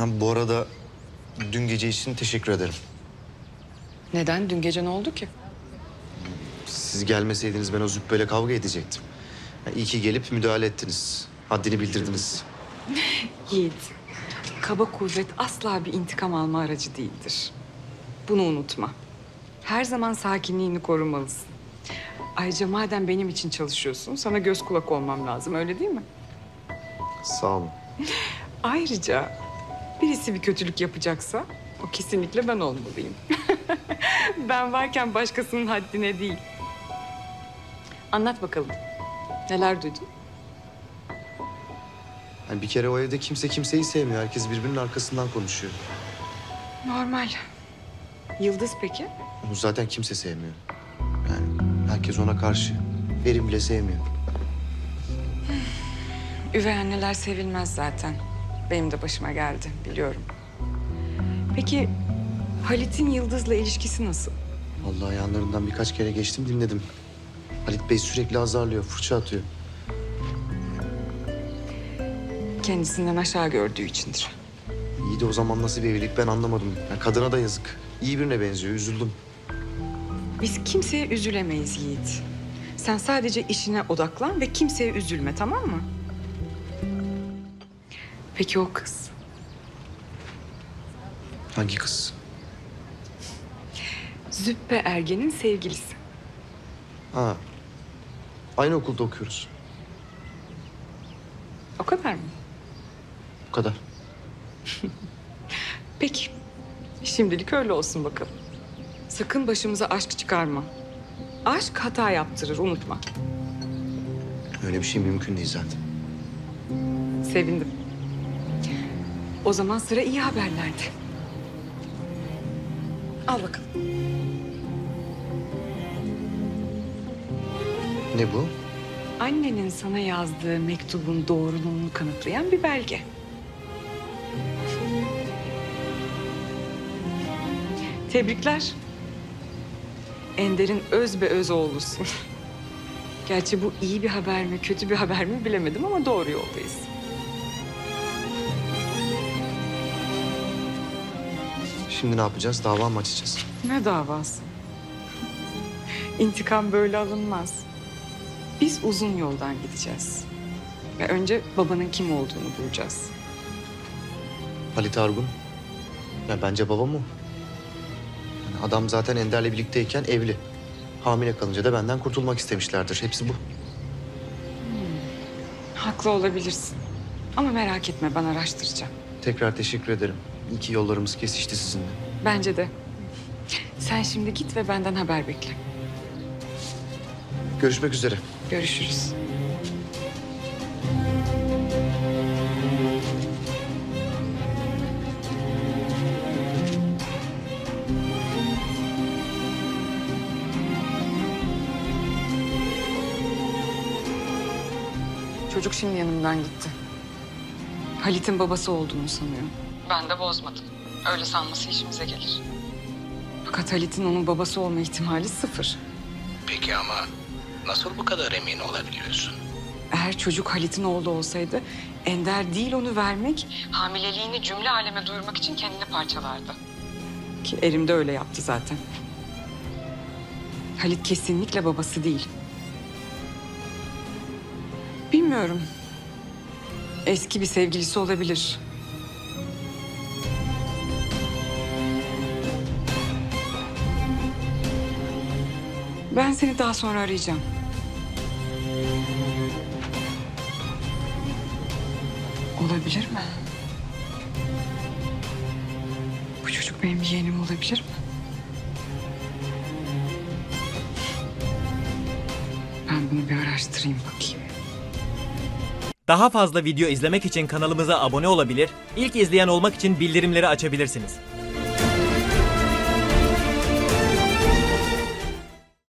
Ha, bu arada dün gece için teşekkür ederim. Neden? Dün gece ne oldu ki? Siz gelmeseydiniz ben o züppeyle kavga edecektim. Ha, iyi ki gelip müdahale ettiniz. Haddini bildirdiniz. Yiğit, kaba kuvvet asla bir intikam alma aracı değildir. Bunu unutma. Her zaman sakinliğini korumalısın. Ayrıca madem benim için çalışıyorsun, sana göz kulak olmam lazım, öyle değil mi? Sağ olun. Ayrıca birisi bir kötülük yapacaksa o kesinlikle ben olmalıyım. Ben varken başkasının haddine değil. Anlat bakalım. Neler duydun? Yani bir kere o evde kimse kimseyi sevmiyor. Herkes birbirinin arkasından konuşuyor. Normal. Yıldız peki? Onu zaten kimse sevmiyor. Yani herkes ona karşı. Berin bile sevmiyor. Üvey anneler sevilmez zaten. Benim de başıma geldi, biliyorum. Peki Halit'in Yıldız'la ilişkisi nasıl? Vallahi yanlarından birkaç kere geçtim dinledim. Halit Bey sürekli azarlıyor, fırça atıyor. Kendisinden aşağı gördüğü içindir. İyi de o zaman nasıl bir evlilik ben anlamadım. Yani kadına da yazık. İyi birine benziyor, üzüldüm. Biz kimseye üzülemeyiz Yiğit. Sen sadece işine odaklan ve kimseye üzülme, tamam mı? Peki o kız? Hangi kız? Züppe Ergen'in sevgilisi. Ha. Aynı okulda okuyoruz. O kadar mı? Bu kadar. Peki. Şimdilik öyle olsun bakalım. Sakın başımıza aşk çıkarma. Aşk hata yaptırır, unutma. Öyle bir şey mümkün değil zaten. Sevindim. O zaman sıra iyi haberlerde. Al bakalım. Ne bu? Annenin sana yazdığı mektubun doğruluğunu kanıtlayan bir belge. Tebrikler. Ender'in öz be öz oğlusun. Gerçi bu iyi bir haber mi, kötü bir haber mi bilemedim ama doğru yoldayız. Şimdi ne yapacağız? Dava mı açacağız? Ne davası? İntikam böyle alınmaz. Biz uzun yoldan gideceğiz. Ve önce babanın kim olduğunu bulacağız. Halit Argun. Ya bence babam o. Yani adam zaten Ender'le birlikteyken evli. Hamile kalınca da benden kurtulmak istemişlerdir. Hepsi bu. Haklı olabilirsin. Ama merak etme, ben araştıracağım. Tekrar teşekkür ederim. İyi ki yollarımız kesişti sizinle. Bence de. Sen şimdi git ve benden haber bekle. Görüşmek üzere. Görüşürüz. Çocuk şimdi yanımdan gitti. Halit'in babası olduğunu sanıyor. Ben de bozmadım. Öyle sanması işimize gelir. Fakat Halit'in onun babası olma ihtimali sıfır. Peki ama nasıl bu kadar emin olabiliyorsun? Eğer çocuk Halit'in oğlu olsaydı Ender değil onu vermek, hamileliğini cümle aleme duyurmak için kendini parçalardı. Ki Erim de öyle yaptı zaten. Halit kesinlikle babası değil. Bilmiyorum. Eski bir sevgilisi olabilir. Ben seni daha sonra arayacağım. Olabilir mi? Bu çocuk benim yeğenim olabilir mi? Ben bunu bir araştırayım bakayım. Daha fazla video izlemek için kanalımıza abone olabilir, ilk izleyen olmak için bildirimleri açabilirsiniz.